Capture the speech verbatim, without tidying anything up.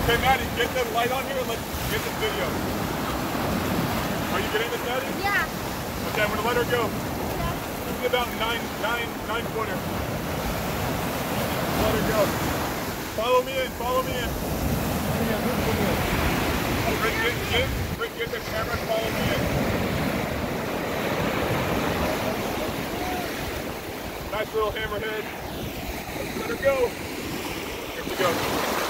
Okay, Maddie, get the light on here and let's get this video. Are you getting this, Maddie? Yeah. Okay, I'm gonna let her go. Yeah. This is about nine, nine, nine footer. Let her go. Follow me in, follow me in. Rick, get, get, Rick, get the camera, follow me in. Nice little hammerhead. Let her go. Here we go.